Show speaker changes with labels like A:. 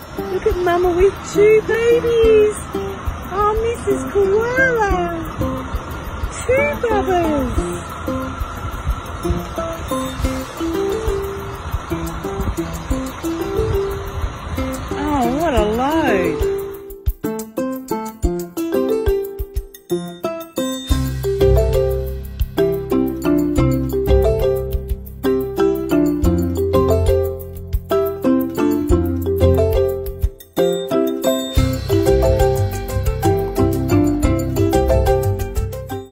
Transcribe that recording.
A: Look at Mama with 2 babies. Oh, Mrs. Koala. 2 brothers.